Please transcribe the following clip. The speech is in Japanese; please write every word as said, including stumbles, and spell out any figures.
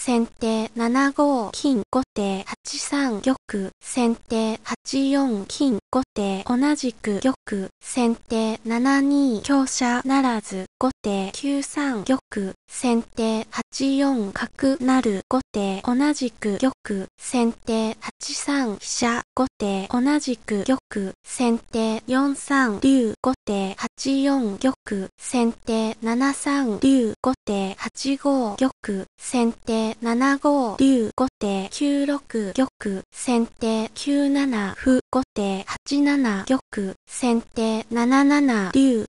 先手ななご金、後手はちさん玉、先手はちよん金、後手同じく玉、先手ななに香車ならず、後手きゅうさん玉、先手はちよん角成、後手同じく玉、先手はちさん飛車、後手同じく玉、先手よんさん竜、後手はちよん玉、先手ななさん竜、後手はちご玉、先手ななご竜、後手きゅうろく玉、先手きゅうなな歩、後手はちなな玉、先手なななな竜、